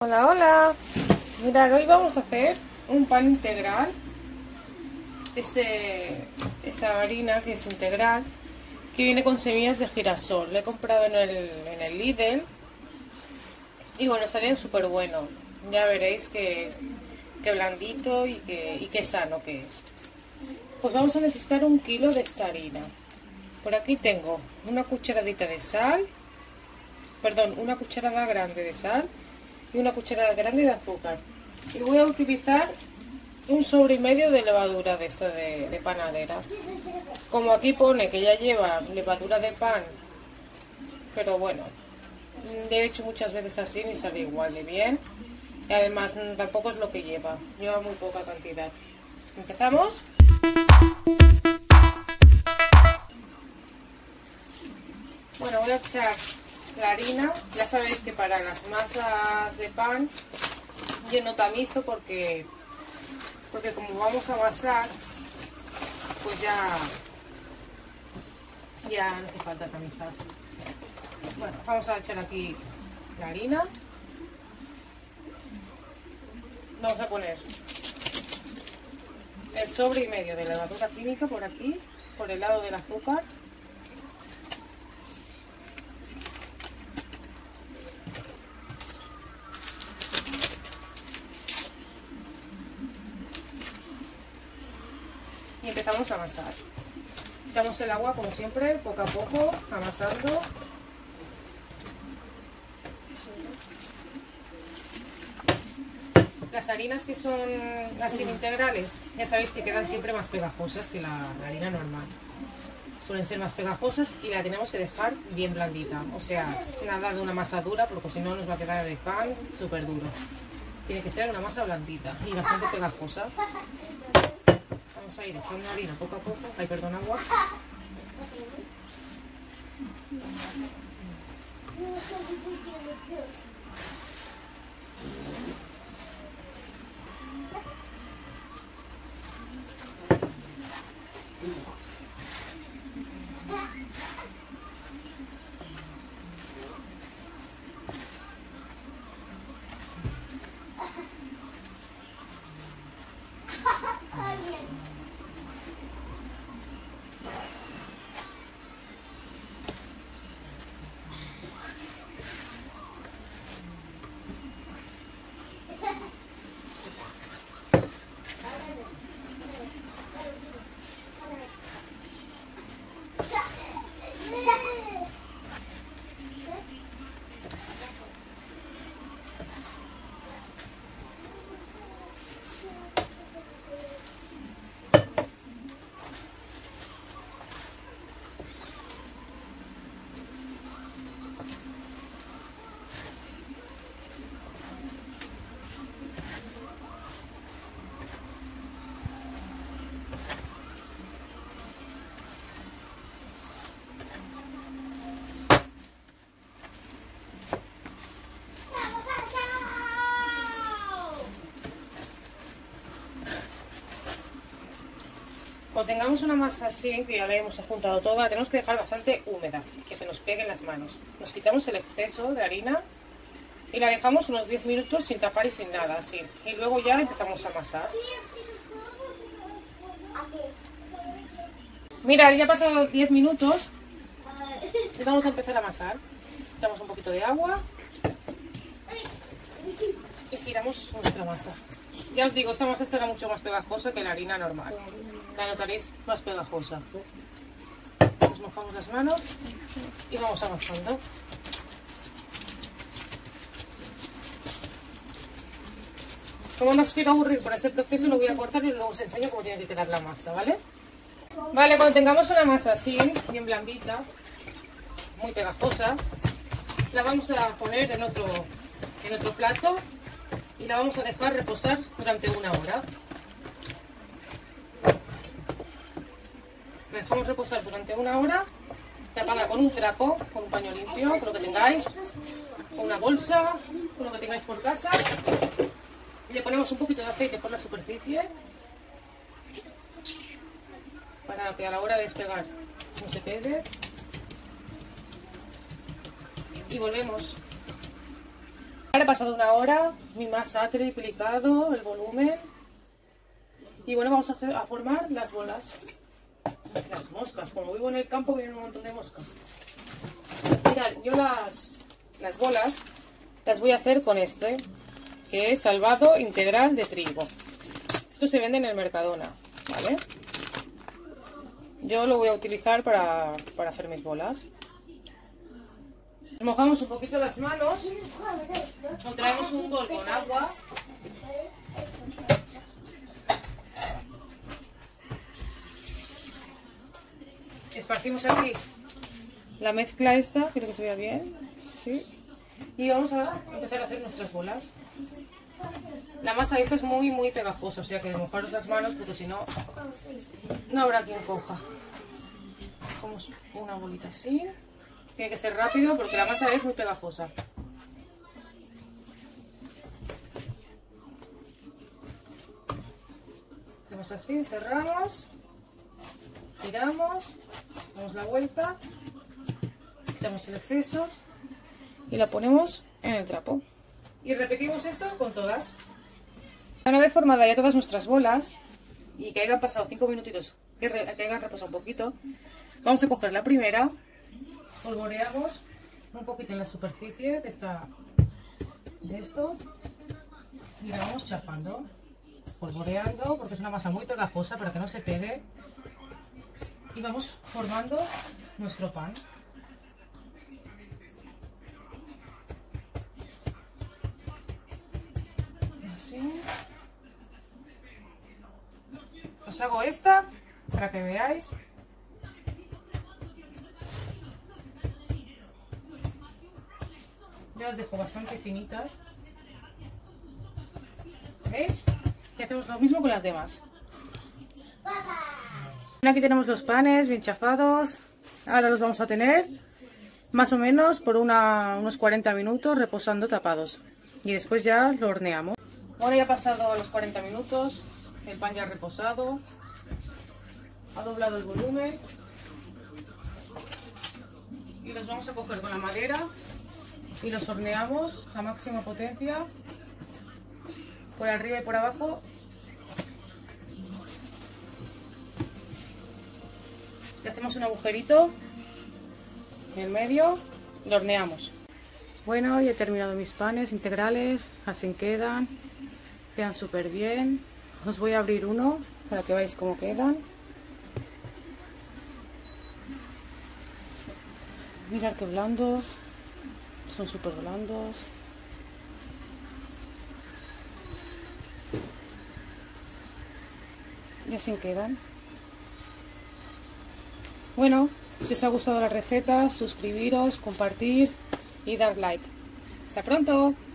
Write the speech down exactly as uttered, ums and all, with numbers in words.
Hola, hola. Mirad, hoy vamos a hacer un pan integral. Este, esta harina que es integral, que viene con semillas de girasol. Lo he comprado en el, en el Lidl y bueno, salen súper bueno. Ya veréis que, que blandito y que, y que sano que es. Pues vamos a necesitar un kilo de esta harina. Por aquí tengo una cucharadita de sal, perdón, una cucharada grande de sal y una cucharada grande de azúcar. Y voy a utilizar un sobre y medio de levadura de esta de, de panadera. Como aquí pone que ya lleva levadura de pan, pero bueno, le he hecho muchas veces así y sale igual de bien. Y además tampoco es lo que lleva, lleva muy poca cantidad. ¿Empezamos? Bueno, voy a echar la harina. Ya sabéis que para las masas de pan yo no tamizo porque, porque como vamos a amasar, pues ya, ya no hace falta tamizar. Bueno, vamos a echar aquí la harina. Vamos a poner el sobre y medio de levadura química por aquí, por el lado del azúcar. Y empezamos a amasar. Echamos el agua como siempre, poco a poco, amasando. Las harinas que son así integrales, ya sabéis que quedan siempre más pegajosas que la, la harina normal. Suelen ser más pegajosas y la tenemos que dejar bien blandita. O sea, nada de una masa dura, porque si no nos va a quedar el pan súper duro. Tiene que ser una masa blandita y bastante pegajosa. Vamos a ir echando harina poco a poco. Ay, perdón, agua. Cuando tengamos una masa así, que ya la hemos juntado toda, la tenemos que dejar bastante húmeda, que se nos pegue en las manos. Nos quitamos el exceso de harina y la dejamos unos diez minutos sin tapar y sin nada, así. Y luego ya empezamos a amasar. Mira, ya han pasado diez minutos y vamos a empezar a amasar. Echamos un poquito de agua y giramos nuestra masa. Ya os digo, esta masa estará mucho más pegajosa que la harina normal. La notaréis más pegajosa. Nos mojamos las manos y vamos amasando. Como no os quiero aburrir por este proceso, lo voy a cortar y luego os enseño cómo tiene que quedar la masa, ¿vale? Vale, cuando tengamos una masa así, bien blandita, muy pegajosa, la vamos a poner en otro, en otro plato y la vamos a dejar reposar durante una hora. La dejamos reposar durante una hora, tapada con un trapo, con un paño limpio, con lo que tengáis, con una bolsa, con lo que tengáis por casa. Le ponemos un poquito de aceite por la superficie para que a la hora de despegar no se pegue. Y volvemos. Ahora ha pasado una hora, mi masa ha triplicado el volumen. Y bueno, vamos a, hacer, a formar las bolas. Las moscas, como vivo en el campo vienen un montón de moscas. Mirad, yo las, las bolas las voy a hacer con este, que es salvado integral de trigo. Esto se vende en el Mercadona, ¿vale? Yo lo voy a utilizar para, para hacer mis bolas. Mojamos un poquito las manos, nos traemos un bol con agua. Esparcimos aquí la mezcla esta, quiero que se vea bien, ¿sí? Y vamos a empezar a hacer nuestras bolas. La masa esta es muy muy pegajosa, o sea que mojaros las manos porque si no, no habrá quien coja. Cogemos una bolita así. Tiene que ser rápido porque la masa es muy pegajosa. Hacemos así, cerramos, giramos, damos la vuelta, quitamos el exceso y la ponemos en el trapo. Y repetimos esto con todas. Una vez formadas ya todas nuestras bolas y que hayan pasado cinco minutitos, que, re, que hayan reposado un poquito, vamos a coger la primera, polvoreamos un poquito en la superficie de, esta, de esto y la vamos chafando, polvoreando porque es una masa muy pegajosa para que no se pegue y vamos formando nuestro pan. Así. Os hago esta para que veáis. Yo las dejo bastante finitas. ¿Veis? Y hacemos lo mismo con las demás. Aquí tenemos los panes bien chafados. Ahora los vamos a tener más o menos por una, unos cuarenta minutos reposando tapados. Y después ya lo horneamos. Ahora ya ha pasado los cuarenta minutos. El pan ya ha reposado. Ha doblado el volumen. Y los vamos a coger con la madera. Y los horneamos a máxima potencia, por arriba y por abajo. Le hacemos un agujerito en el medio y lo horneamos. Bueno, ya he terminado mis panes integrales, así quedan, quedan súper bien. Os voy a abrir uno para que veáis cómo quedan. Mirad qué blandos. Son súper blandos. Y así quedan. Bueno, si os ha gustado la receta, suscribiros, compartir y dar like. ¡Hasta pronto!